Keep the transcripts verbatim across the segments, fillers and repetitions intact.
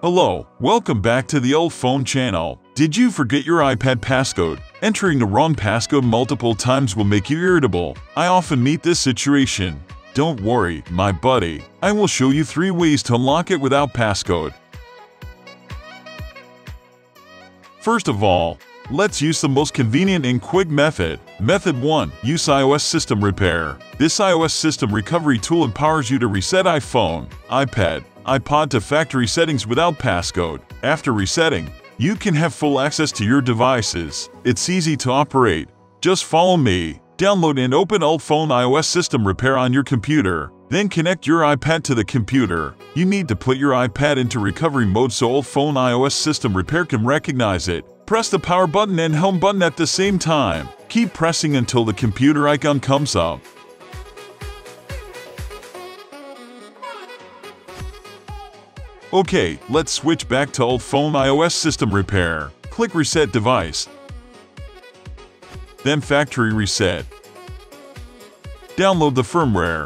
Hello, welcome back to the UltFone channel. Did you forget your iPad passcode? Entering the wrong passcode multiple times will make you irritable. I often meet this situation. Don't worry, my buddy. I will show you three ways to unlock it without passcode. First of all, let's use the most convenient and quick method. Method one. Use iOS System Repair. This iOS system recovery tool empowers you to reset iPhone, iPad, iPod to factory settings without passcode. After resetting, you can have full access to your devices. It's easy to operate. Just follow me. Download and open UltFone iOS System Repair on your computer. Then connect your iPad to the computer. You need to put your iPad into recovery mode so UltFone iOS System Repair can recognize it. Press the power button and home button at the same time. Keep pressing until the computer icon comes up. Okay, let's switch back to UltFone iOS System Repair. Click Reset Device. Then Factory Reset. Download the firmware.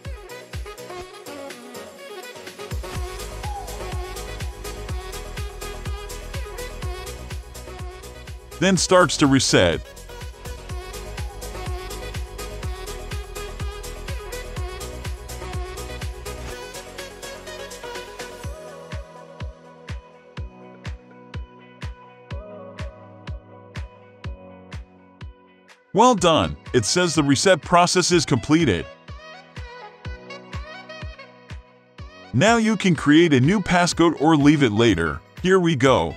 Then starts to reset. Well done! It says the reset process is completed. Now you can create a new passcode or leave it later. Here we go.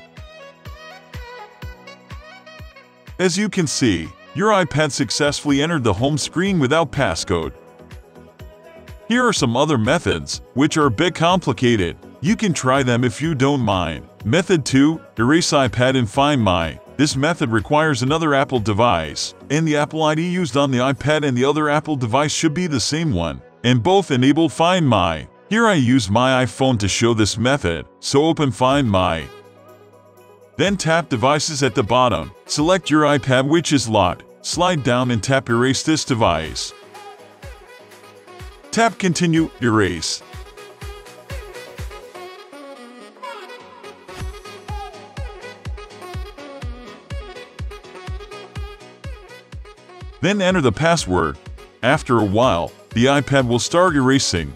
As you can see, your iPad successfully entered the home screen without passcode. Here are some other methods, which are a bit complicated. You can try them if you don't mind. Method two. Erase iPad and Find My. This method requires another Apple device, and the Apple I D used on the iPad and the other Apple device should be the same one, and both enable Find My. Here I use my iPhone to show this method, so open Find My. Then tap Devices at the bottom. Select your iPad which is locked. Slide down and tap Erase this device. Tap Continue, Erase. Then enter the password. After a while, the iPad will start erasing.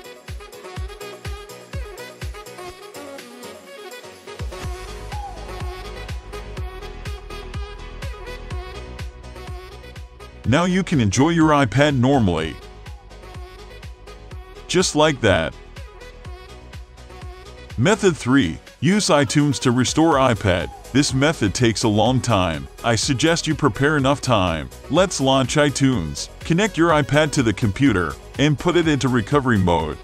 Now you can enjoy your iPad normally. Just like that. Method three. Use iTunes to restore iPad. This method takes a long time. I suggest you prepare enough time. Let's launch iTunes. Connect your iPad to the computer and put it into recovery mode.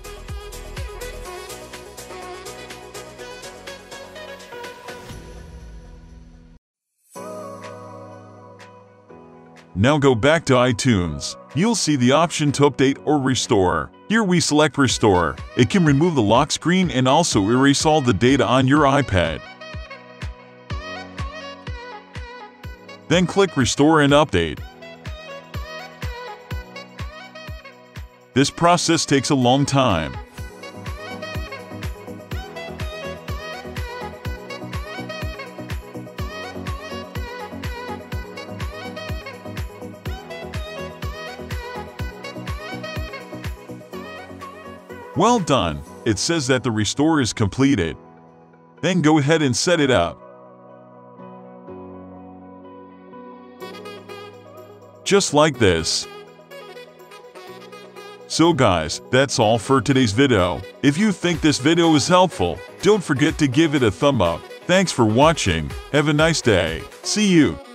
Now go back to iTunes. You'll see the option to update or restore. Here we select Restore. It can remove the lock screen and also erase all the data on your iPad. Then click Restore and Update. This process takes a long time. Well done! It says that the restore is completed. Then go ahead and set it up. Just like this. So guys, that's all for today's video. If you think this video is helpful, don't forget to give it a thumb up. Thanks for watching. Have a nice day. See you.